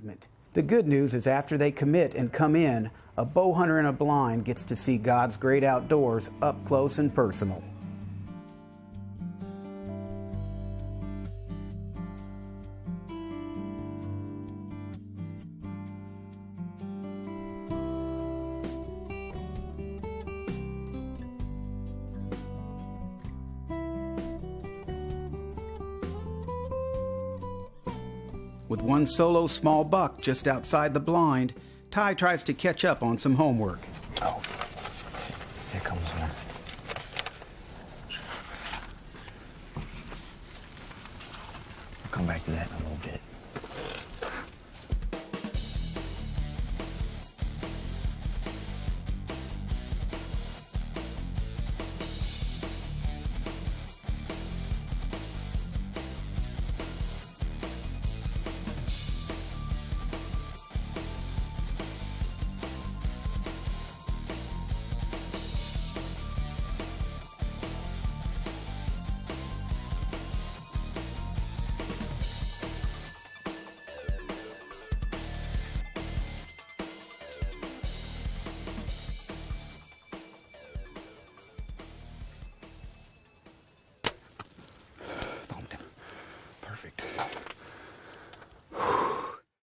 movement. The good news is after they commit and come in, a bow hunter in a blind gets to see God's great outdoors up close and personal. With one solo small buck just outside the blind, Ty tries to catch up on some homework. Oh, here comes one. I'll come back to that in a little bit. Perfect.